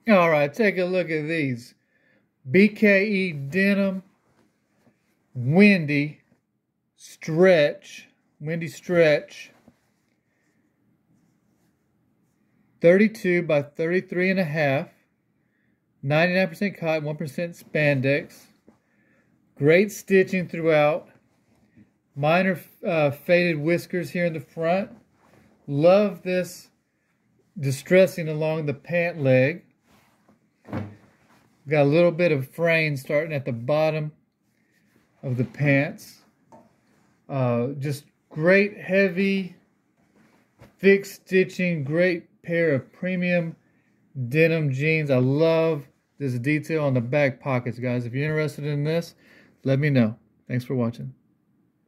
All right, take a look at these. BKE Denim Wendi Stretch. Wendi Stretch. 32 by 33 and a half. 99% cotton, 1% spandex. Great stitching throughout. Minor faded whiskers here in the front. Love this distressing along the pant leg. Got a little bit of fraying starting at the bottom of the pants. Just great heavy, thick stitching. Great pair of premium denim jeans. I love this detail on the back pockets, guys. If you're interested in this, let me know. Thanks for watching.